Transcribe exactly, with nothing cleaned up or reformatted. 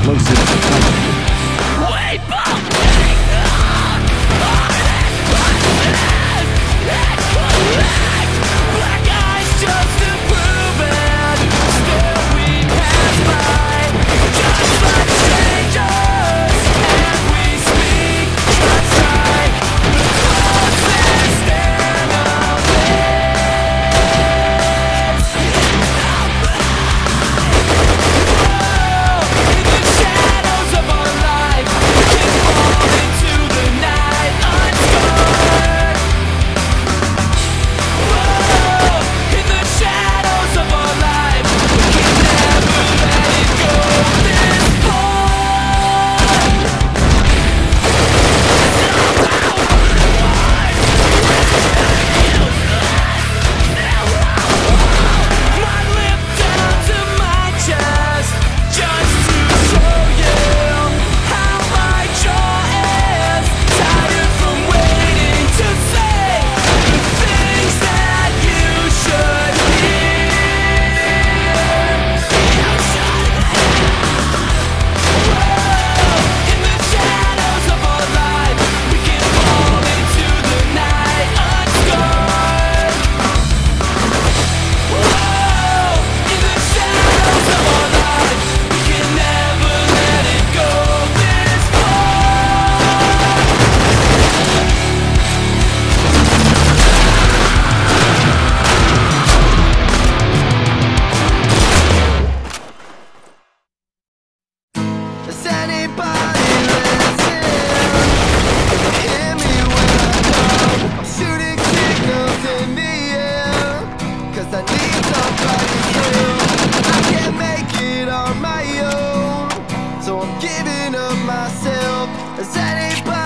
explosive device. We both take on Let's collect black eyes just to prove it. Still we pass by just like strangers, and we speak just like the closest enemies. Whoa, in the shadows of our life, we can fall into the night unscarred. Whoa, in the shadows of our life, we can never let it go this far. My lip down to my chest, just to show you how my jaw is tired from waiting to say the things that you should hear. You should Whoa, in the shadows of our life, we can fall into the night unscarred. Whoa, in the shadows of our life, we can never let it go this far. Does anybody listen? Hear me when I come. I'm shooting signals in the air, 'cause I need somebody through. I can't make it on my own, so I'm giving up myself. Does anybody